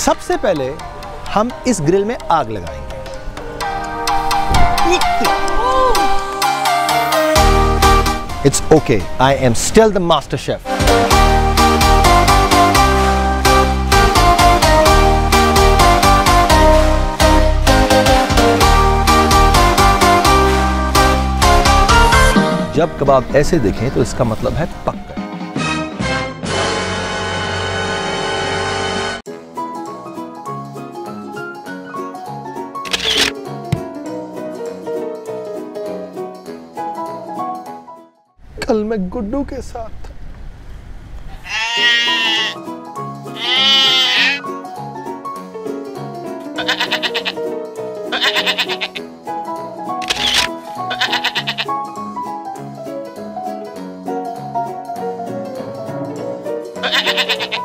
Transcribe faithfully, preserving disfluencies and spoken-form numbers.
सबसे पहले हम इस ग्रिल में आग लगाएंगे। It's okay, I am still the master chef. जब कबाब ऐसे दिखें तो इसका मतलब है पक गए। कल मैं गुड्डू के साथ Ha ha ha ha!